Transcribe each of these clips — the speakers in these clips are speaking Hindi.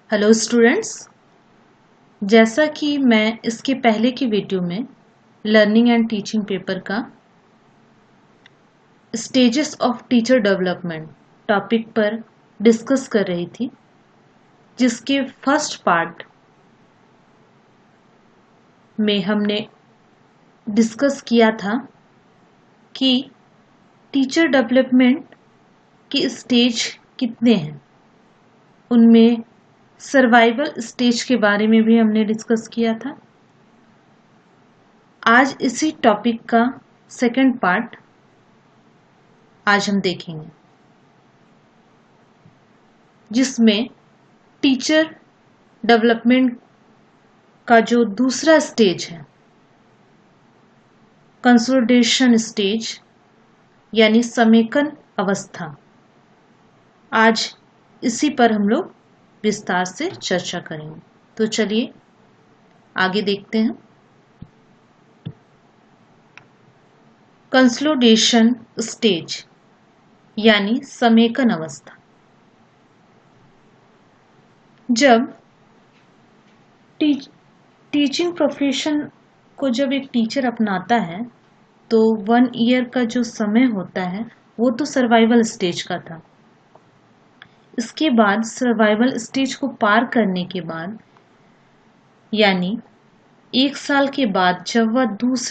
हेलो स्टूडेंट्स, जैसा कि मैं इसके पहले की वीडियो में लर्निंग एंड टीचिंग पेपर का stages of teacher development topic पर डिस्कस कर रही थी, जिसके फर्स्ट पार्ट में हमने डिस्कस किया था कि टीचर डेवलपमेंट के स्टेज कितने हैं। उनमें सर्वाइवल स्टेज के बारे में भी हमने डिस्कस किया था। आज इसी टॉपिक का सेकंड पार्ट आज हम देखेंगे, जिसमें टीचर डेवलपमेंट का जो दूसरा स्टेज है, कंसोलिडेशन स्टेज यानी समेकन अवस्था, आज इसी पर हम लोग विस्तार से चर्चा करेंगे। तो चलिए आगे देखते हैं। कंसोलिडेशन स्टेज यानी समेकन अवस्था। जब टीचिंग प्रोफेशन को जब एक टीचर अपनाता है तो 1 ईयर का जो समय होता है वो तो सर्वाइवल स्टेज का था। इसके बाद सर्वाइवल स्टेज को पार करने के बाद यानी 1 साल के बाद जब वह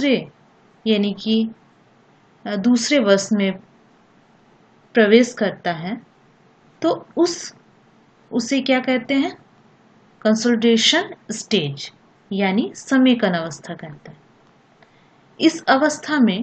दूसरे वर्ष में प्रवेश करता है तो उसे क्या कहते हैं? कंसोलिडेशन स्टेज यानी समेकन अवस्था कहते हैं। इस अवस्था में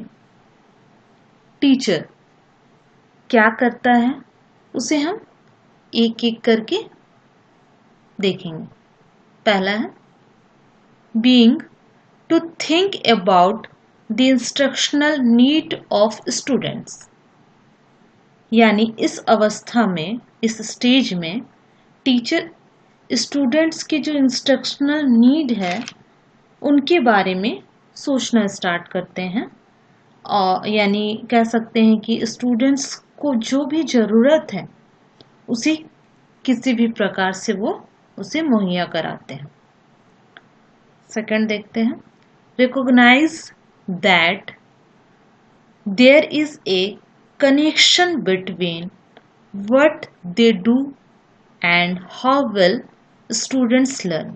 टीचर क्या करता है उसे हम एक एक करके देखेंगे। पहला है being to think about the instructional need of students, यानी इस अवस्था में, इस स्टेज में टीचर स्टूडेंट्स की जो इंस्ट्रक्शनल नीड है उनके बारे में सोचना स्टार्ट करते हैं। और यानी कह सकते हैं कि स्टूडेंट्स को जो भी ज़रूरत है उसे किसी भी प्रकार से वो उसे मुहैया कराते हैं। सेकंड देखते हैं, recognise that there is a connection between what they do and how well students learn.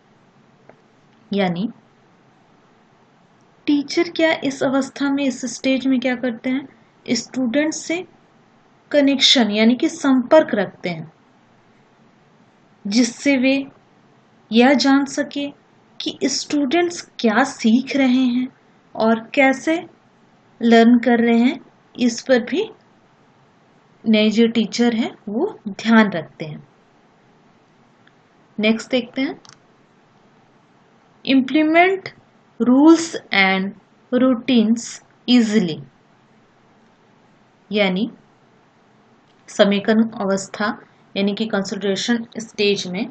यानी टीचर क्या इस अवस्था में, इस स्टेज में क्या करते हैं? स्टूडेंट्स से कनेक्शन यानी कि संपर्क रखते हैं, जिससे वे यह जान सके कि स्टूडेंट्स क्या सीख रहे हैं और कैसे लर्न कर रहे हैं। इस पर भी नए जो टीचर हैं वो ध्यान रखते हैं। नेक्स्ट देखते हैं, implement rules and routines easily. यानी समेकन अवस्था यानी कि कंसोलिडेशन स्टेज में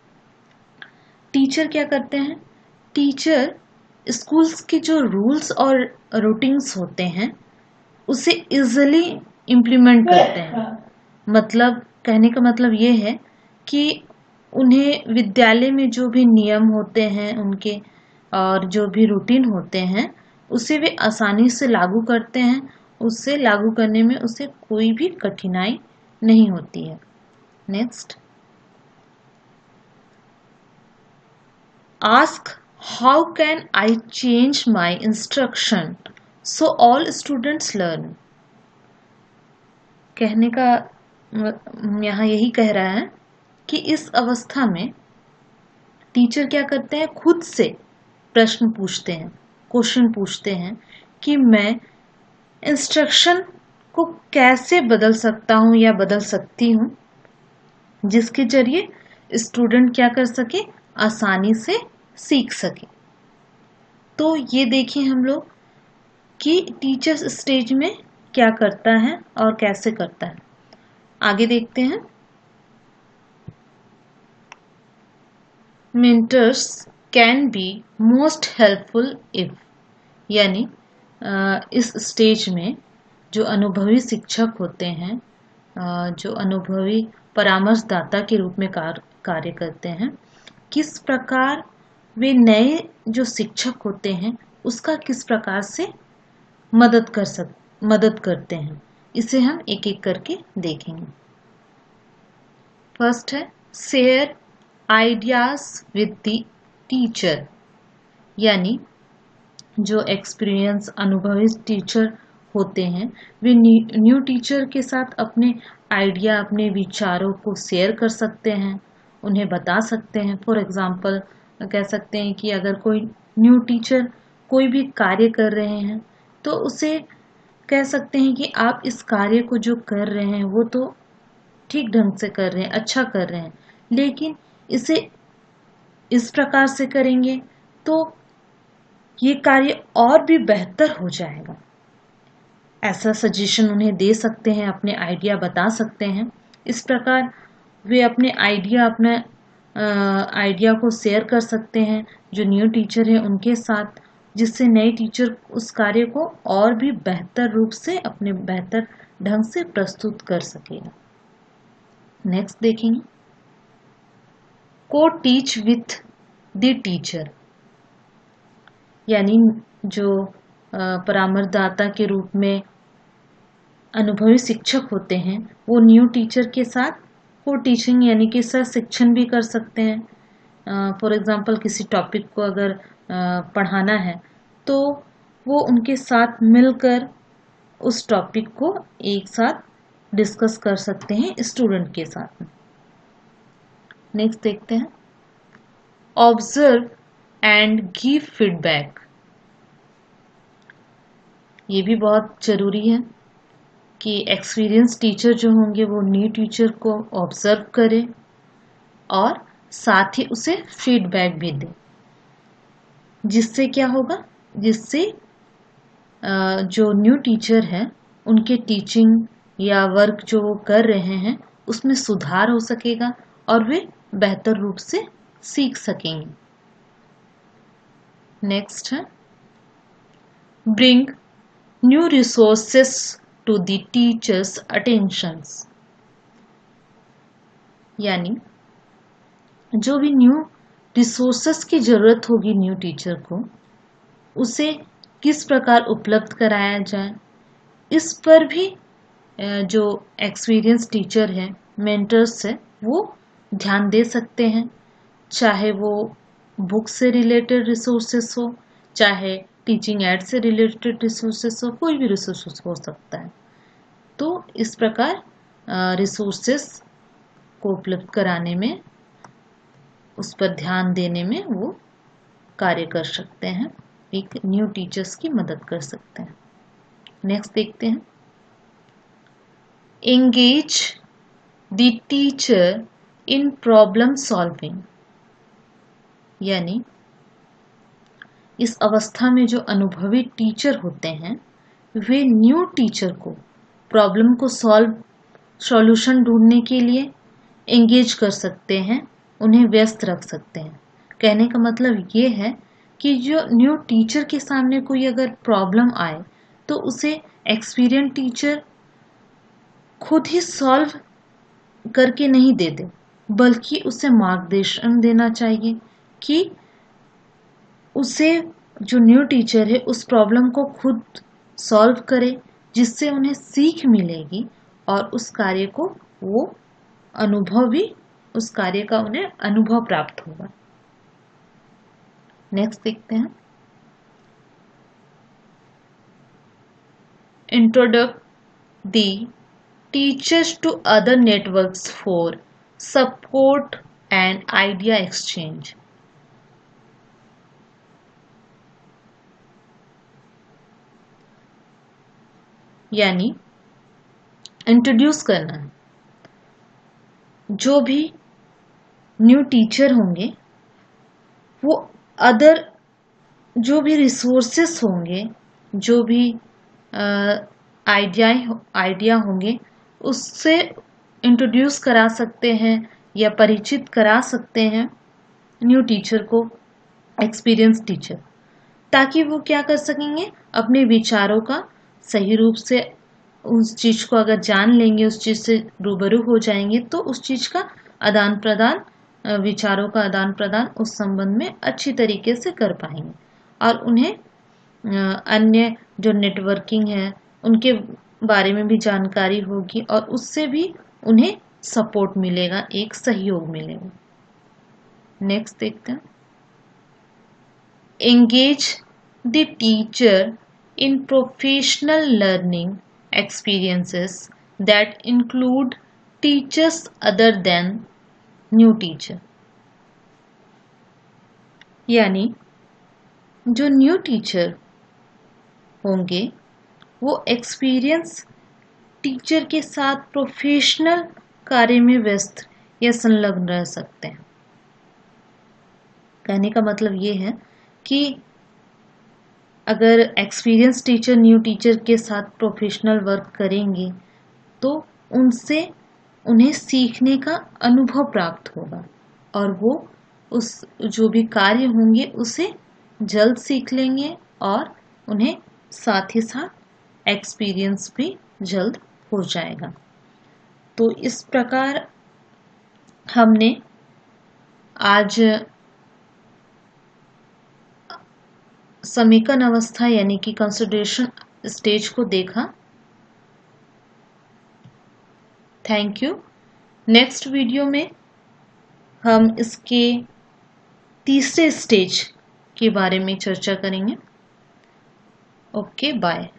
टीचर क्या करते हैं? टीचर स्कूल्स के जो रूल्स और रूटीन्स होते हैं उसे इजीली इम्प्लीमेंट करते हैं। मतलब कहने का मतलब ये है कि उन्हें विद्यालय में जो भी नियम होते हैं उनके और जो भी रूटीन होते हैं उसे वे आसानी से लागू करते हैं। उससे लागू करने में उसे कोई भी कठिनाई नहीं होती है। Next, ask how can I change my instruction so all students learn. कहने का यहाँ यही कह रहा है कि इस अवस्था में टीचर क्या करते हैं? खुद से प्रश्न पूछते हैं, क्वेश्चन पूछते हैं कि मैं इंस्ट्रक्शन को कैसे बदल सकता हूँ या बदल सकती हूँ, जिसके जरिए स्टूडेंट क्या कर सके? आसानी से सीख सके। तो ये देखिए हम लोग कि टीचर्स स्टेज में क्या करता है और कैसे करता है। आगे देखते हैं, mentors can be most helpful if. यानी इस स्टेज में जो अनुभवी शिक्षक होते हैं, जो अनुभवी परामर्शदाता के रूप में कार्य करते हैं, किस प्रकार वे नए जो शिक्षक होते हैं उसका किस प्रकार से मदद करते हैं, इसे हम एक एक करके देखेंगे। फर्स्ट है share ideas with the teacher, यानी जो एक्सपीरियंस अनुभवी टीचर होते हैं वे न्यू टीचर के साथ अपने आइडिया, अपने विचारों को शेयर कर सकते हैं, उन्हें बता सकते हैं। फॉर एग्जांपल कह सकते हैं कि अगर कोई न्यू टीचर कोई भी कार्य कर रहे हैं तो उसे कह सकते हैं कि आप इस कार्य को जो कर रहे हैं वो तो ठीक ढंग से कर रहे हैं, अच्छा कर रहे हैं, लेकिन इसे इस प्रकार से करेंगे तो ये कार्य और भी बेहतर हो जाएगा। ऐसा सजेशन उन्हें दे सकते हैं, अपने आइडिया बता सकते हैं। इस प्रकार वे अपने आइडिया को शेयर कर सकते हैं जो न्यू टीचर है उनके साथ, जिससे नए टीचर उस कार्य को और भी बेहतर रूप से अपने बेहतर ढंग से प्रस्तुत कर सकेगा। नेक्स्ट देखेंगे को टीच विथ द टीचर, यानी जो परामर्शदाता के रूप में अनुभवी शिक्षक होते हैं वो न्यू टीचर के साथ को टीचिंग यानी कि सह शिक्षण भी कर सकते हैं। फॉर एग्जांपल किसी टॉपिक को अगर पढ़ाना है तो वो उनके साथ मिलकर उस टॉपिक को एक साथ डिस्कस कर सकते हैं स्टूडेंट के साथ। नेक्स्ट देखते हैं ऑब्जर्व एंड गिव फीडबैक। ये भी बहुत जरूरी है कि एक्सपीरियंस टीचर जो होंगे वो न्यू टीचर को ऑब्जर्व करें और साथ ही उसे फीडबैक भी दें, जिससे क्या होगा, जिससे जो न्यू टीचर है उनके टीचिंग या वर्क जो वो कर रहे हैं उसमें सुधार हो सकेगा और वे बेहतर रूप से सीख सकेंगे। नेक्स्ट है bring new resources to the teachers attentions, यानी जो भी न्यू रिसोर्सेस की जरूरत होगी न्यू टीचर को उसे किस प्रकार उपलब्ध कराया जाए, इस पर भी जो एक्सपीरियंस टीचर है, मेंटर्स है, वो ध्यान दे सकते हैं। चाहे वो बुक से रिलेटेड रिसोर्सेस हो, चाहे टीचिंग एड से रिलेटेड रिसोर्सेस हो, कोई भी रिसोर्सेस हो सकता है। तो इस प्रकार रिसोर्सेस को उपलब्ध कराने में, उस पर ध्यान देने में वो कार्य कर सकते हैं, एक न्यू टीचर्स की मदद कर सकते हैं। नेक्स्ट देखते हैं engage the teacher in problem solving, यानी इस अवस्था में जो अनुभवी टीचर होते हैं वे न्यू टीचर को प्रॉब्लम को सॉल्यूशन ढूंढने के लिए एंगेज कर सकते हैं, उन्हें व्यस्त रख सकते हैं। कहने का मतलब ये है कि जो न्यू टीचर के सामने कोई अगर प्रॉब्लम आए तो उसे एक्सपीरियंस टीचर खुद ही सॉल्व करके नहीं दे दे, बल्कि उसे मार्गदर्शन देना चाहिए कि उसे जो न्यू टीचर है उस प्रॉब्लम को खुद सॉल्व करे, जिससे उन्हें सीख मिलेगी और उस कार्य को वो उस कार्य का उन्हें अनुभव प्राप्त होगा। नेक्स्ट देखते हैं introduce the teachers to other networks for support and idea exchange, यानी इंट्रोड्यूस करना है। जो भी न्यू टीचर होंगे वो अदर जो भी रिसोर्सेस होंगे, जो भी आइडिया होंगे उससे इंट्रोड्यूस करा सकते हैं या परिचित करा सकते हैं न्यू टीचर को एक्सपीरियंस टीचर, ताकि वो क्या कर सकेंगे, अपने विचारों का सही रूप से उस चीज को अगर जान लेंगे, उस चीज से रूबरू हो जाएंगे तो उस चीज का आदान प्रदान विचारों का आदान प्रदान उस संबंध में अच्छी तरीके से कर पाएंगे और उन्हें अन्य जो नेटवर्किंग है उनके बारे में भी जानकारी होगी और उससे भी उन्हें सपोर्ट मिलेगा, एक सहयोग मिलेगा। नेक्स्ट देखते हैं, engage the teacher in professional learning experiences that include teachers other than new teacher. यानी जो न्यू टीचर होंगे वो एक्सपीरियंस टीचर के साथ प्रोफेशनल कार्य में व्यस्त या संलग्न रह सकते हैं। कहने का मतलब ये है कि अगर एक्सपीरियंस टीचर न्यू टीचर के साथ प्रोफेशनल वर्क करेंगे तो उनसे उन्हें सीखने का अनुभव प्राप्त होगा और वो उस जो भी कार्य होंगे उसे जल्द सीख लेंगे और उन्हें साथ ही साथ एक्सपीरियंस भी जल्द हो जाएगा। तो इस प्रकार हमने आज समीकरण अवस्था यानी कि कंसिडरेशन स्टेज को देखा। Thank you. नेक्स्ट वीडियो में हम इसके तीसरे स्टेज के बारे में चर्चा करेंगे। Okay, bye.